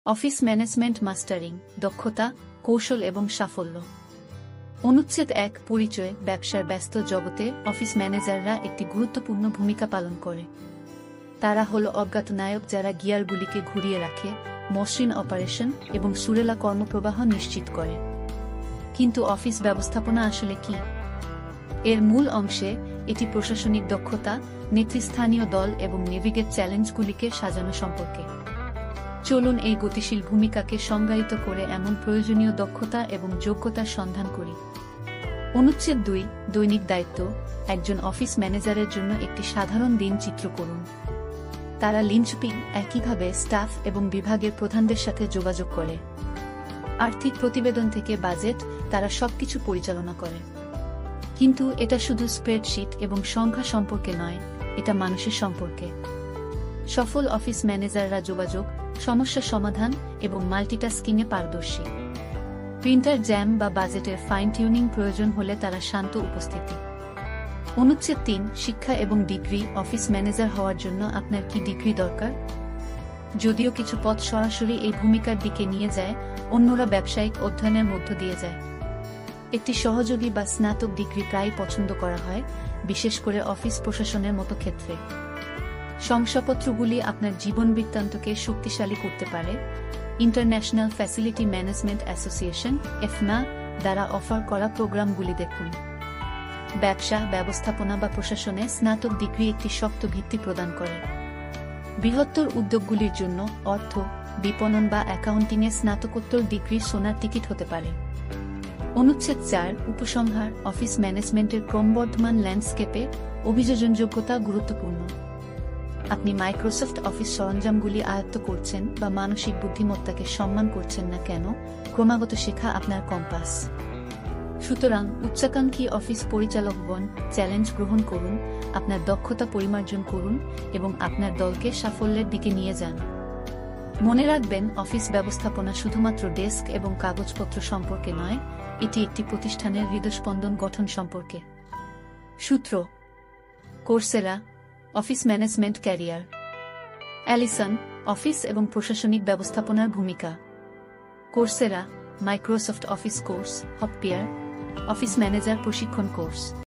Office management mastering, দক্ষতা, কৌশল এবং সাফল্য। অনুচ্ছেদ ১ পরিচয়। ব্যবসার ব্যস্ত জগতে অফিস ম্যানেজাররা একটি গুরুত্বপূর্ণ ভূমিকা পালন করে। তারা হল অজ্ঞাতনায়ক যারা গিয়ারগুলিকে ঘুরিয়ে রাখে, মসৃণ অপারেশন এবং সুরেলা কর্মপ্রবাহ নিশ্চিত করে। কিন্তু অফিস ব্যবস্থাপনা আসলে কি? এর মূল অংশে এটি প্রশাসনিক দক্ষতা, নেতৃস্থানীয় দল এবং নেভিগেট চ্যালেঞ্জগুলিকে সাজানো সম্পর্কে। চলুন এই গতিশীল ভূমিকাকে সংজ্ঞায়িত করে এমন প্রয়োজনীয় দক্ষতা এবং যোগ্যতার সন্ধান করি। অনুচ্ছেদ ২ দৈনিক দায়িত্ব। একজন অফিস ম্যানেজারের জন্য একটি সাধারণ দিন চিত্র করুন। তারা লিঞ্চপিং, একইভাবে স্টাফ এবং বিভাগের প্রধানদের সাথে যোগাযোগ করে। আর্থিক প্রতিবেদন থেকে বাজেট, তারা সবকিছু পরিচালনা করে। কিন্তু এটা শুধু স্প্রেডশিট এবং সংখ্যা সম্পর্কে নয়, এটা মানুষের সম্পর্কে। সফল অফিস ম্যানেজাররা যোগাযোগ, সমস্যা সমাধান এবং মাল্টিটাস্কিংয়ে পারদর্শী। প্রিন্টার জ্যাম বা বাজেটের ফাইন টিউনিং প্রয়োজন হলে তারা শান্ত উপস্থিতি। অনুচ্ছেদ ৩ শিক্ষা এবং ডিগ্রি। অফিস ম্যানেজার হওয়ার জন্য আপনার কি ডিগ্রি দরকার? যদিও কিছু পথ সরাসরি এই ভূমিকার দিকে নিয়ে যায়, অন্যরা ব্যবসায়িক অধ্যয়নের মধ্য দিয়ে যায়। একটি সহযোগী বা স্নাতক ডিগ্রি প্রায় পছন্দ করা হয়, বিশেষ করে অফিস প্রশাসনের মতো ক্ষেত্রে। শংসাপত্রগুলি আপনার জীবন বৃত্তান্তকে শক্তিশালী করতে পারে। ইন্টারন্যাশনাল ফ্যাসিলিটি ম্যানেজমেন্ট অ্যাসোসিয়েশন (এফনা) দ্বারা অফার করা প্রোগ্রামগুলি দেখুন। ব্যবসা, ব্যবস্থাপনা বা প্রশাসনে স্নাতক ডিগ্রি একটি শক্ত ভিত্তি প্রদান করে। বৃহত্তর উদ্যোগগুলির জন্য অর্থ, বিপণন বা অ্যাকাউন্টিংয়ে স্নাতকোত্তর ডিগ্রি সোনার টিকিট হতে পারে। অনুচ্ছেদ ৪ উপসংহার। অফিস ম্যানেজমেন্টের ক্রমবর্ধমান ল্যান্ডস্কেপে অভিযোজনযোগ্যতা গুরুত্বপূর্ণ। আপনি মাইক্রোসফট অফিস সরঞ্জামগুলি আয়ত্ত করছেন বা মানসিক বুদ্ধিমত্তাকে সম্মান করছেন না কেন, ক্রমাগত শেখা আপনার কম্পাস। সুতরাং উচ্চাকাঙ্ক্ষী অফিস পরিচালকগণ, চ্যালেঞ্জ গ্রহণ করুন, আপনার দক্ষতা পরিমার্জন করুন এবং আপনার দলকে সাফল্যের দিকে নিয়ে যান। মনে রাখবেন, অফিস ব্যবস্থাপনা শুধুমাত্র ডেস্ক এবং কাগজপত্র সম্পর্কে নয়, এটি একটি প্রতিষ্ঠানের হৃদস্পন্দন গঠন সম্পর্কে। সূত্র: Coursera, office management career. Alison, office এবং প্রশাসনিক ব্যবস্থাপনার ভূমিকা। কোর্সেরা, মাইক্রোসফট অফিস কোর্স, হপপিয়ার, অফিস ম্যানেজার প্রশিক্ষণ কোর্স।